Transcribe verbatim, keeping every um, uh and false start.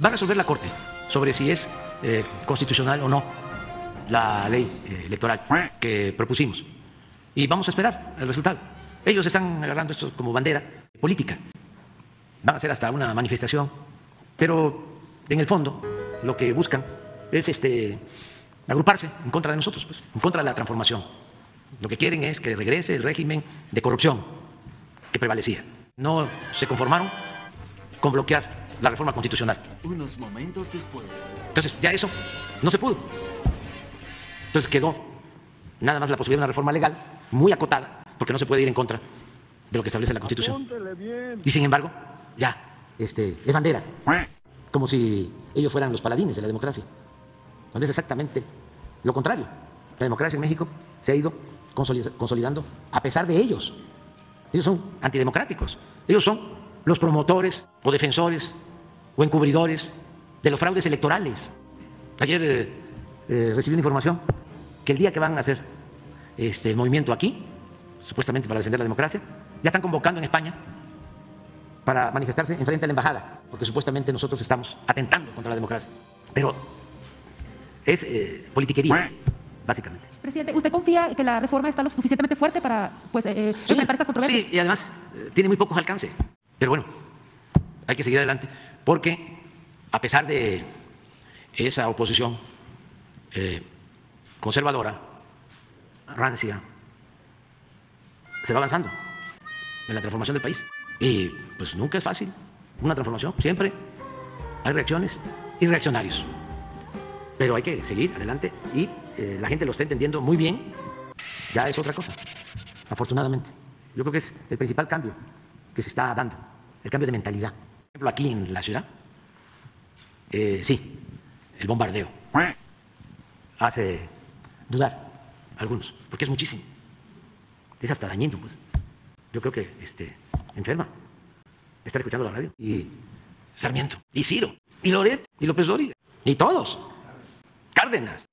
Va a resolver la Corte sobre si es eh, constitucional o no la ley eh, electoral que propusimos. Y vamos a esperar el resultado. Ellos están agarrando esto como bandera política. Van a hacer hasta una manifestación, pero en el fondo lo que buscan es este, agruparse en contra de nosotros, pues, en contra de la transformación. Lo que quieren es que regrese el régimen de corrupción que prevalecía. No se conformaron con bloquear la reforma constitucional. Unos momentos después. Entonces, ya eso no se pudo. Entonces quedó nada más la posibilidad de una reforma legal muy acotada, porque no se puede ir en contra de lo que establece la Constitución. Y sin embargo, ya, este, es bandera, como si ellos fueran los paladines de la democracia, cuando es exactamente lo contrario. La democracia en México se ha ido consolidando a pesar de ellos. Ellos son antidemocráticos. Ellos son los promotores o defensores o encubridores de los fraudes electorales. Ayer eh, eh, recibí una información que el día que van a hacer este, el movimiento aquí, supuestamente para defender la democracia, ya están convocando en España para manifestarse en frente a la embajada, porque supuestamente nosotros estamos atentando contra la democracia. Pero es eh, politiquería, básicamente. Presidente, ¿usted confía que la reforma está lo suficientemente fuerte para pues, eh, sí, enfrentar estas controversias? Sí, y además eh, tiene muy pocos alcance. Pero bueno, hay que seguir adelante, porque a pesar de esa oposición eh, conservadora, rancia, se va avanzando en la transformación del país. Y pues nunca es fácil una transformación, siempre hay reacciones y reaccionarios. Pero hay que seguir adelante y eh, la gente lo está entendiendo muy bien. Ya es otra cosa, afortunadamente. Yo creo que es el principal cambio que se está dando, el cambio de mentalidad. Por ejemplo, aquí en la ciudad, eh, sí, el bombardeo hace dudar a algunos, porque es muchísimo. Es hasta dañino, pues. Yo creo que este, enferma estar escuchando la radio. Y Sarmiento, y Ciro, y Loret, y López Dóriga, y todos. Cárdenas.